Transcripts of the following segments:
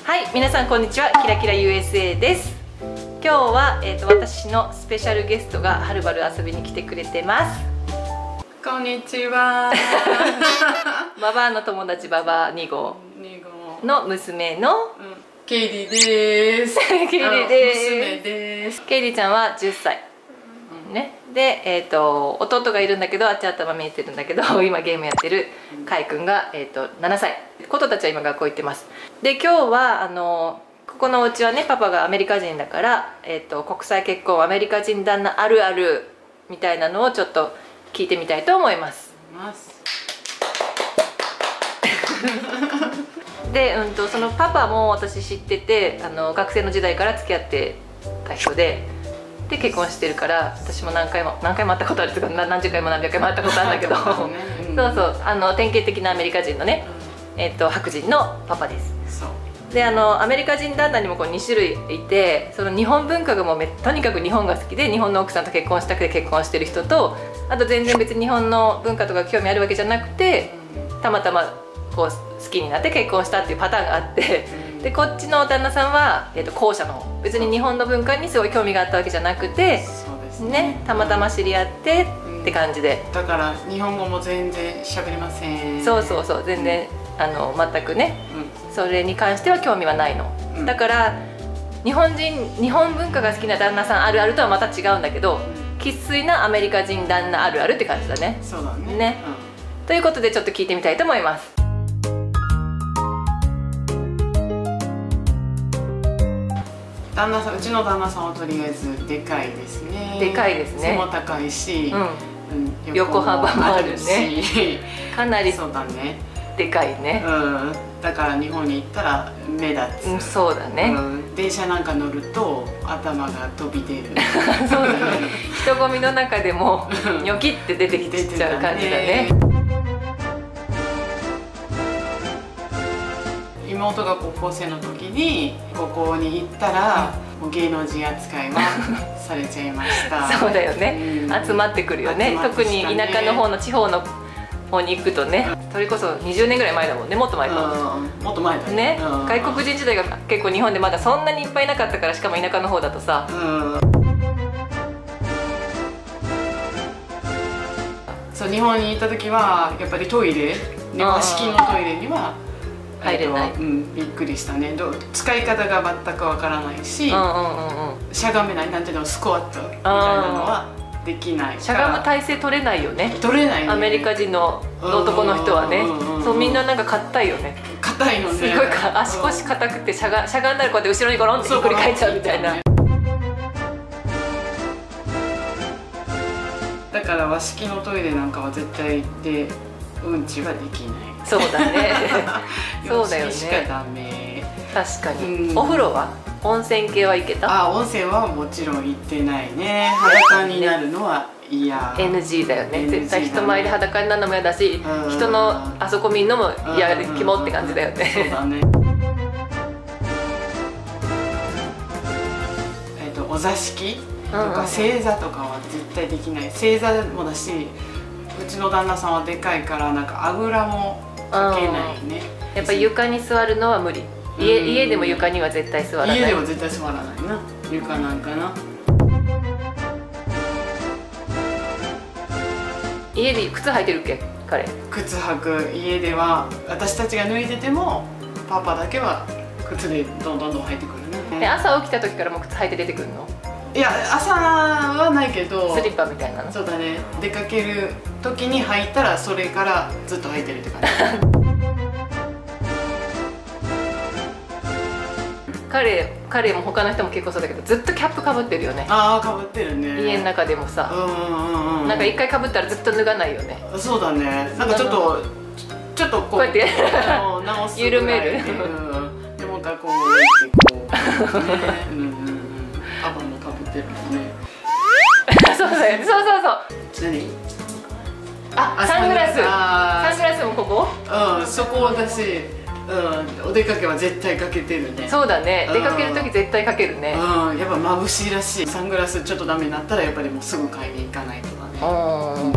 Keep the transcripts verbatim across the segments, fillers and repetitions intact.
はい、皆さんこんにちは。キラキラ ユーエスエー です。今日は、えー、と私のスペシャルゲストがはるばる遊びに来てくれてます。 こんにちは。 ババアの友達ババアに号の娘の、うん、 ケイリーです。 ケイリーです。 娘です。 ケイリーちゃんはじゅっさい、うん、ね。で、えー、と弟がいるんだけど、あっち頭見えてるんだけど、今ゲームやってるカイくんが、えー、とななさい。ことたちは今学校行ってます。で、今日はあのここのお家はね、パパがアメリカ人だから、えー、と国際結婚アメリカ人旦那あるあるみたいなのをちょっと聞いてみたいと思います。で、うん、とそのパパも私知ってて、あの学生の時代から付き合ってた人で、で結婚してるから、私も何回も何回も会ったことあるとか、何十回も何百回も会ったことあるんだけど、そうそう、あの典型的なアメリカ人のね、えー、と白人のパパです。で、あのアメリカ人旦那にもこうに種類いて、その日本文化がもうめとにかく日本が好きで、日本の奥さんと結婚したくて結婚してる人と、あと全然別に日本の文化とか興味あるわけじゃなくて、たまたまこう好きになって結婚したっていうパターンがあって、でこっちの旦那さんは、えー、と後者の方、別に日本の文化にすごい興味があったわけじゃなくて、ね、たまたま知り合ってって感じで、 だから日本語も全然喋れません。 そうそうそう、全然あの全くね、うん、それに関しては興味はないの、うん、だから日本人日本文化が好きな旦那さんあるあるとはまた違うんだけど、生粋、うん、なアメリカ人旦那あるあるって感じだね。 そうだね。 ね、うん、ということでちょっと聞いてみたいと思います。 旦那さん、うちの旦那さんはとりあえずでかいですね。 でかいですね。 背も高いし、うんうん、横幅もあるね。かなりそうだね。 でかいね。 うん、だから日本に行ったら目立つ。 うん、そうだね。 うん、電車なんか乗ると頭が飛び出る。 そうだね。人混みの中でもニョキって出てきてちゃう感じだね。 妹が高校生の時に高校に行ったら、もう芸能人扱いはされちゃいました。 そうだよね、うん、集まってくるよね。特に田舎の方の地方の方に行くとね、それこそにじゅうねんぐらい前だもんね。もっと前か、 うん、もっと前だね、うん、外国人時代が結構日本でまだそんなにいっぱいいなかったから、しかも田舎の方だとさ、うん、 そう、日本に行った時はやっぱりトイレ、和式のトイレには入れない、 うん、びっくりしたね。ど使い方が全くわからないし、しゃがめない、なんていうの、スクワットみたいなのはできない。 しゃがむ体勢取れないよね。 取れないね。 アメリカ人の男の人はね、そう、みんななんか硬いよね。 硬いのね。 すごいか、足腰硬くてしゃがしゃがんだらこうやって後ろにゴロンってひっくり返っちゃうみたいな。 だから和式のトイレなんかは絶対でうんちはできない。 そうだね。そうだよね。 しかダメ。 確かに。お風呂は温泉系は行けた？ あ、温泉はもちろん行ってないね。裸になるのは嫌。 エヌジー だよね。絶対人前で裸になるのも嫌だし、人のあそこ見んのも嫌で、キモって感じだよね。 そうだね。えっとお座敷とか正座とかは絶対できない。正座もだし、うちの旦那さんはでかいからなんかあぐらもかけないね。 やっぱ床に座るのは無理。家, 家でも床には絶対座らない。 家でも絶対座らないな。床なんかな。 家で靴履いてるっけ彼？ 靴履く。家では私たちが脱いでてもパパだけは靴でどんどんどん履いてくるね。 朝起きた時からもう靴履いて出てくるの？ いや、朝はないけどスリッパみたいなの。そうだね。出かける時に履いたらそれからずっと履いてるって感じ。 彼彼も他の人も結構そうだけど、ずっとキャップかぶってるよね。 ああ、かぶってるね。 家の中でもさ、なんか一回かぶったらずっと脱がないよね。そうだね。なんかちょっとちょっとこうこうやって直す緩める。 でもたこう置いてこうね。うんうんうん。パパもかぶってるもんね。 そうだよね。そうそうそう。 何？ あ、サングラス。サングラスもここ？ うん、そこ私。うん、お出かけは絶対かけてるね。 そうだね。出かける時絶対かけるね。 うん、やっぱ眩しいらしい。サングラスちょっとダメになったらやっぱりもうすぐ買いに行かないとだね。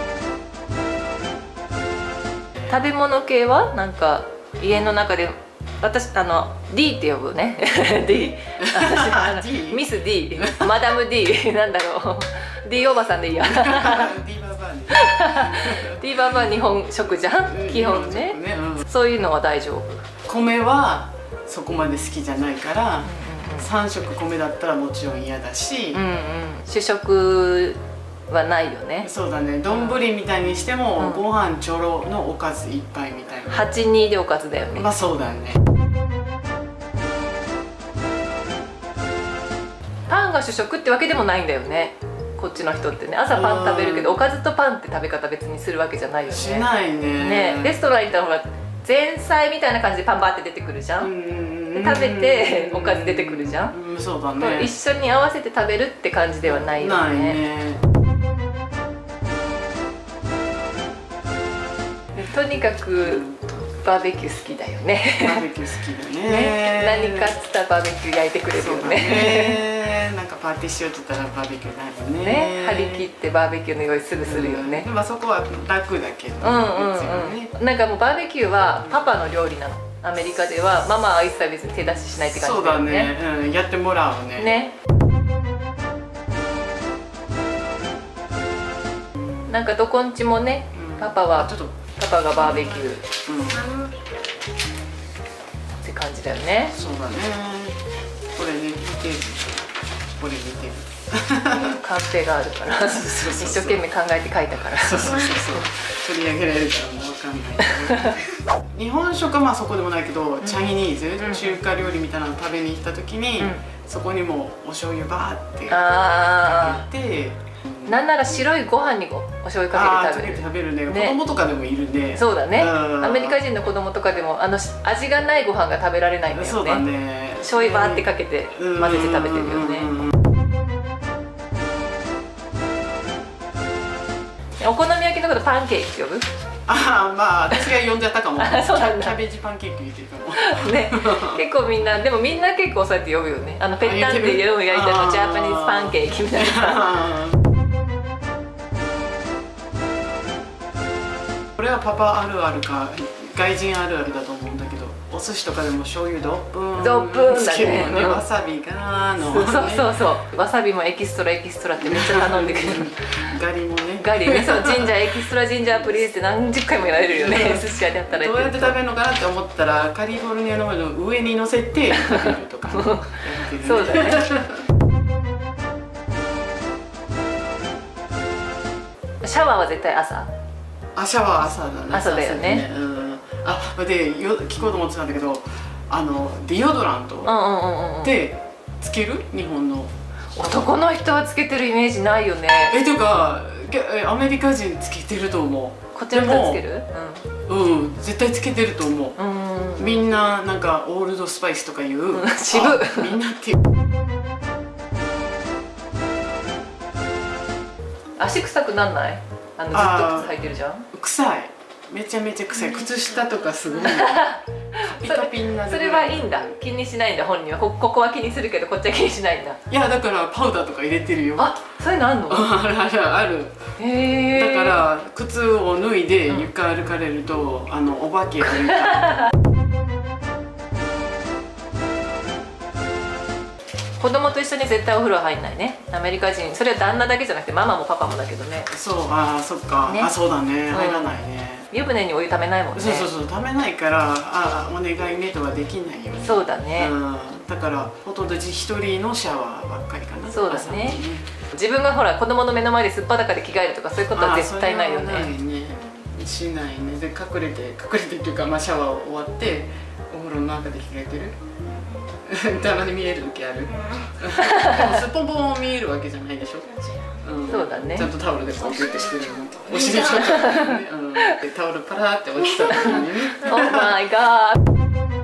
食べ物系はなんか家の中で私あの D って呼ぶねD 私あの D？ ミス D マダム D なんだろう D おばさんでいいや D ババアね D ババは日本食じゃん基本ね、うん、そういうのは大丈夫。 米はそこまで好きじゃないから、うんうん、さん食米だったらもちろん嫌だし、うんうん、 主食はないよね。 そうだね、丼みたいにしても、うん、ご飯ちょろのおかずいっぱいみたいな。 はちにでおかずだよね。 まあそうだね。 パンが主食ってわけでもないんだよね、こっちの人ってね。朝パン食べるけど、おかずとパンって食べ方別にするわけじゃないよね。 しないね。 ね、レストラン行ったらほら前菜みたいな感じでパンバーって出てくるじゃん。で食べておかず出てくるじゃん。 うん、そうだね。 一緒に合わせて食べるって感じではないよね。 ないね。 とにかくバーベキュー好きだよね。 バーベキュー好きだね。 ね、何かっつったらバーベキュー焼いてくれるよね。 ね、なんかパーティーしようと言ったらバーベキューになるよね。 ね、張り切ってバーベキューの用意すぐするよね。 うん、まあそこは楽だけど。 うんうんうん。なんかもうバーベキューはパパの料理なの。アメリカではママは一切別に手出ししないって感じだよね。 そうだね。うん、やってもらうね。 ね。なんかどこんちもね、パパはちょっとパパがバーベキュー、うん、って感じだよね。 そうだね。これね、見てる。これ見てる。 カンペがあるから一生懸命考えて書いたから。 そうそうそうそう。取り上げられるからもうわかんないけど。日本食はまあそこでもないけど、チャイニーズ、うん、中華料理みたいなの食べに行った時に、うん、そこにもお醤油バーってかけて。 なんなら白いご飯にお醤油かけて食べる。 食べるね。子供とかでもいるね。 そうだね。アメリカ人の子供とかでもあの味がないご飯が食べられないんだよね。 そうだね。 醤油バーってかけて混ぜて食べてるよね。お好み焼きのことパンケーキって呼ぶ？ ああ、まあ私が呼んじゃったかも。そうなんだ。キャベジパンケーキ言ってるかも。 ね、結構みんなでもみんな結構そうやって呼ぶよね。あのペッタンっていう焼いたのジャパニーズパンケーキみたいな。 これはパパあるあるか外人あるあるだと思うんだけど、お寿司とかでも醤油ドップンドップンだね、 うん、わさびがの、 ね、そうそうそうわさびもエキストラエキストラってめっちゃ頼んでくるガリもねガリね、そうジンジャーエキストラジンジャープリーズって何十回もやられるよね寿司屋で働いてるとどうやって食べるのかなって思ったらカリフォルニアの上に乗せて食べるとか、ね、 そうだねシャワーは絶対朝あ、シャワー朝だね。 朝だよね。 うん、あ、で、よ、聞こうと思ってたんだけど、あのディオドラントってつける？日本の男の人はつけてるイメージないよね。 え、というか、アメリカ人つけてると思う。 こっちの人つける？ うん、うん、絶対つけてると思う。うん、みんななんかオールドスパイスとかいう。うん、 渋。 みんなっていう。 足臭くなんない？あのずっと靴履いてるじゃん。 臭い。めちゃめちゃ臭い。靴下とかすごい。ピカピになる。 それはいいんだ。気にしないんだ本人は。こここは気にするけどこっちは気にしないんだ。 いやだからパウダーとか入れてるよ。 あ、そういうのあんの？ あるあるある。 へえ。 だから靴を脱いで床歩かれると、あのお化けがいた。 子供と一緒に絶対お風呂入んないね。アメリカ人、それは旦那だけじゃなくてママもパパもだけどね。 そう、ああ、そっか、ね、あ、そうだね、入らないね。 湯船にお湯ためないもんね。 そうそうそう、ためないから、ああ、お願いねとはできないよね。 そうだね。 うん、だからほとんど一人のシャワーばっかりかな。 そうだね。自分がほら子供の目の前ですっぱだかで着替えるとかそういうことは絶対ないよね。 ないね。しないね。で隠れて隠れてっていうか、まあシャワー終わってお風呂の中で着替えてる。たまに見える時ある。でもすっぽんぽん見えるわけじゃないでしょ。うん、そうだね。ちゃんとタオルでこうギュッてしてるの。お尻とかね、うん、でタオルパラーって落ちた時にね。 オーマイガー。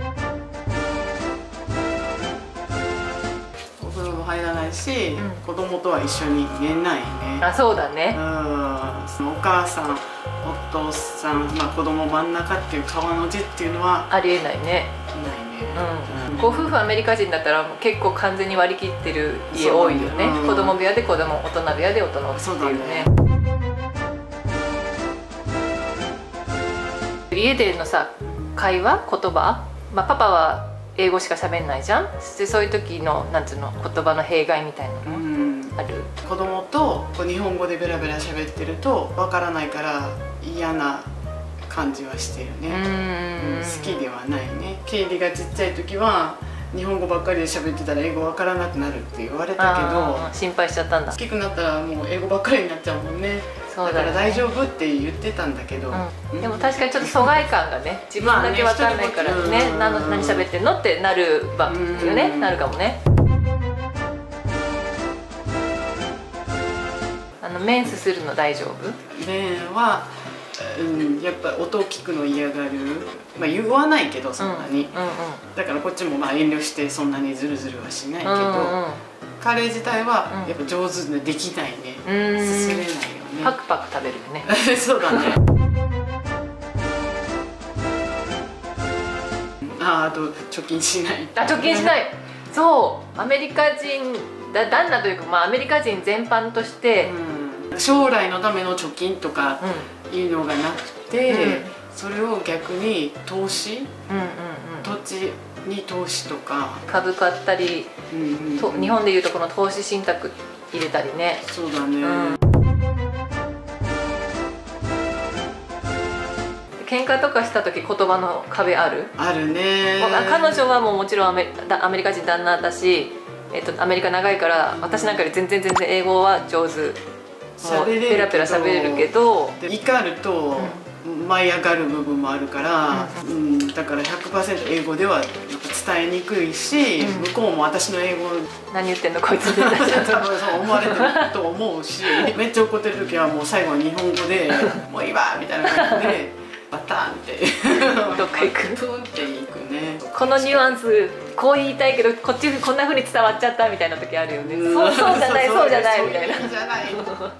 お風呂も入らないし、うん、子供とは一緒に寝ないね。 あ、そうだね。 うん、そのお母さん、お父さん、まあ子供真ん中っていう川の字っていうのはありえないね。ないね。うん、ご夫婦アメリカ人だったら結構完全に割り切ってる家多いよね。子供部屋で子供、大人部屋で大人っていうね。家でのさ会話言葉まあ、パパは英語しか喋んないじゃん。でそういう時のなんつうの言葉の弊害みたいなのもある。 子供とこう日本語でベラベラ喋ってるとわからないから嫌な感じはしてるね。うん、好きではないね。ケイリがちっちゃい時は日本語ばっかりで喋ってたら英語わからなくなるって言われたけど、 心配しちゃったんだ。 大きくなったらもう英語ばっかりになっちゃうもんね。だから大丈夫って言ってたんだけど、 うん、でも確かにちょっと疎外感がね、自分だけ分かんないからね、何の何喋ってんのってなるばっていうね、なるかもね。あのメンスするの大丈夫？ メンは、うん、やっぱ音を聞くの嫌がる、まあ、言わないけどそんなに、だからこっちもまあ遠慮してそんなにズルズルはしないけど、うんうん、彼自体はやっぱ上手でできないね、うん、進めないよね。 パクパク食べるよねそうだねあ, あと貯金しない。 あ、貯金しない。そうアメリカ人だ旦那というか、まあ、アメリカ人全般として、 うん、将来のための貯金とかいうのがなくて、うん、それを逆に投資、うんうんうん、土地に投資とか株買ったり、うんうんうん、と日本でいうとこの投資信託入れたりね。 そうだね、うん、 喧嘩とかした時言葉の壁ある？ あるね。 彼女はもうもちろんアメアメリカ人旦那だし、えっと、アメリカ長いから私なんかより全然全然英語は上手、もうペラペラ喋れるけど、 怒ると舞い上がる部分もあるから、うんうん、だから ひゃくパーセント 英語では伝えにくいし、うん、向こうも私の英語何言ってんのこいつって多分そう思われてると思うしめっちゃ怒ってる時はもう最後は日本語で「もういいわ」みたいな感じで。バターンってどっか行くプンっていくね。 このニュアンスこう言いたいけどこっちこんな風に伝わっちゃったみたいな時あるよね。うそうそうじゃないそうじゃないみたいな。 そうじゃない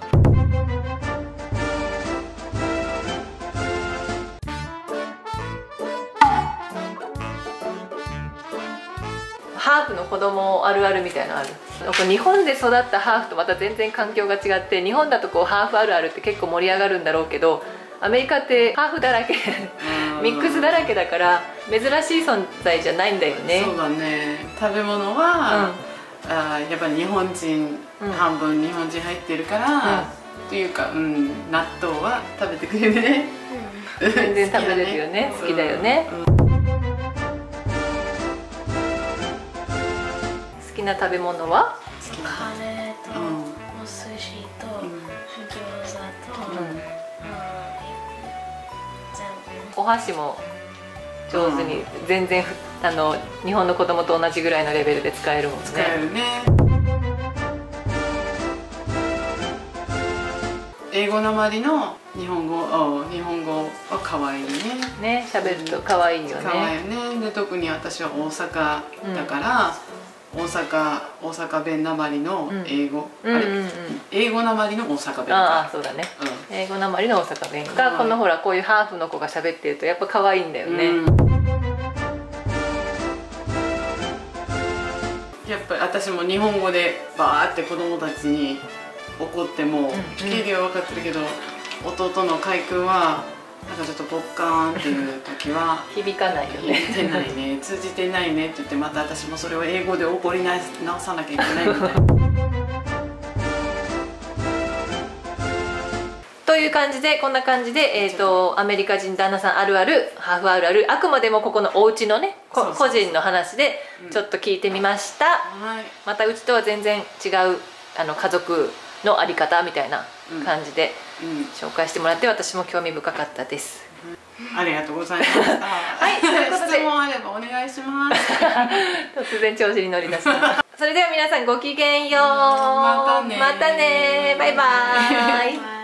ハーフの子供あるあるみたいなのある？日本で育ったハーフとまた全然環境が違って、日本だとこうハーフあるあるって結構盛り上がるんだろうけど、アメリカってハーフだらけミックスだらけだから珍しい存在じゃないんだよね。 そうだね。食べ物は、うん、あやっぱり日本人、うん、半分日本人入ってるから、うん、っていうか、うん、納豆は食べてくれるね、 うん、全然食べれるよね好きだよね、うんうん、好きな食べ物は？ カレーと、うん、お寿司と、うん、餃子と、うんお箸も上手に、うん、全然あの日本の子供と同じぐらいのレベルで使えるもんね。 使えるね。英語なまりの日本語、日本語は可愛いね。 ね、喋ると可愛いよね。 可愛いね。で特に私は大阪だから、うん、大阪大阪弁なまりの英語、うん、あれ、うんうんうん、英語なまりの大阪弁か。 ああそうだね。うん、英語なまりの大阪弁が、うん、このほらこういうハーフの子が喋ってるとやっぱ可愛いんだよね。うん、 やっぱり私も日本語でバーって子供たちに怒っても聞きは分かってるけど、弟の海君はなんかちょっとポッカーンっていう時は響かないよね。 響いてないね、通じてないねって言って、また私もそれを英語で怒り直さなきゃいけないみたいな。 という感じでこんな感じで、えーと、アメリカ人旦那さんあるあるハーフあるある、あくまでもここのお家のね個人の話でちょっと聞いてみました。うん、またうちとは全然違うあの家族のあり方みたいな感じで紹介してもらって、私も興味深かったです。 うん、ありがとうございました。はい、ということで質問あればお願いします。 突然調子に乗り出した。それでは皆さんごきげんよう。またね。 またね。バイバイ。